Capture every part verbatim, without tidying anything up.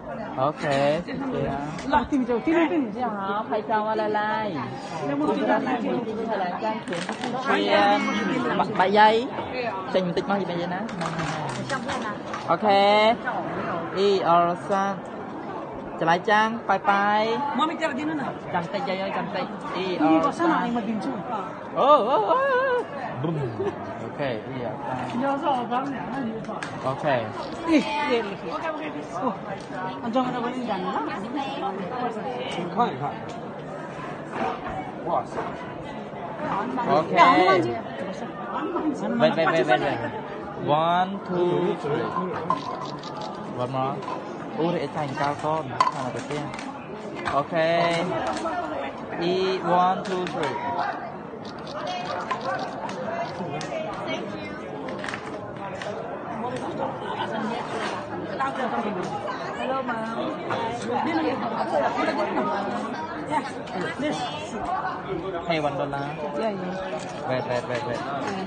OK，谢谢啊。好，拍照啊，来来。Chúng ta làm một cái thời gian trang chuyển chuyên bảy giây. Dành một tích bao nhiêu giây nè? OK. Y Orson. Trở lại trang, bye bye. Chăm tay dây ơi, chăm tay. Y Orson. Oh, oh, oh. Boom. OK, Y Orson. OK. OK. Wait, wait, wait, wait, wait. One, two, three. One more. Ủa để thành cao con. Thằng nào đầu tiên. OK. E, one, two, three. Hello, ma'am. Yeah, this. Hey, one dollar. Yeah, yeah. Wait, wait, wait, wait.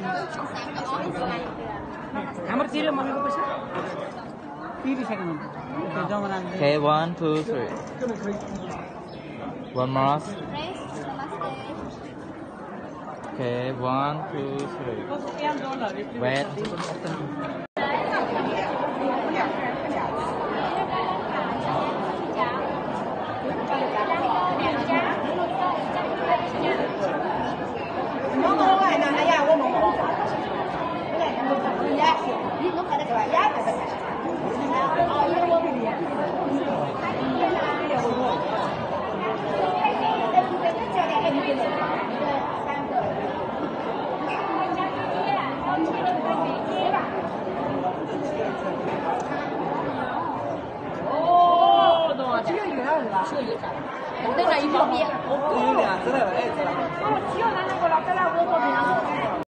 Hammer zero, mami ko pa siya. thirty seconds. Okay, jom lang. Okay, one, two, three. One more. Okay, one, two, three. Wait. Tức là im lặng. Ừ, nè, rất là đấy.